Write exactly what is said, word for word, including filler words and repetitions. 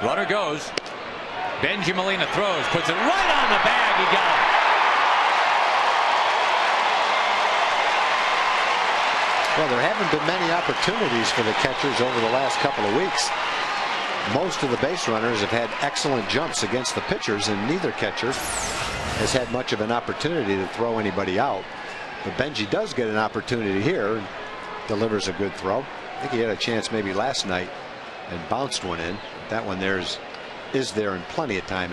Runner goes. Benji Molina throws, puts it right on the bag. He got it. Well, there haven't been many opportunities for the catchers over the last couple of weeks. Most of the base runners have had excellent jumps against the pitchers, and neither catcher has had much of an opportunity to throw anybody out. But Benji does get an opportunity here and delivers a good throw. I think he had a chance maybe last night and bounced one in. That one there is, is there in plenty of time.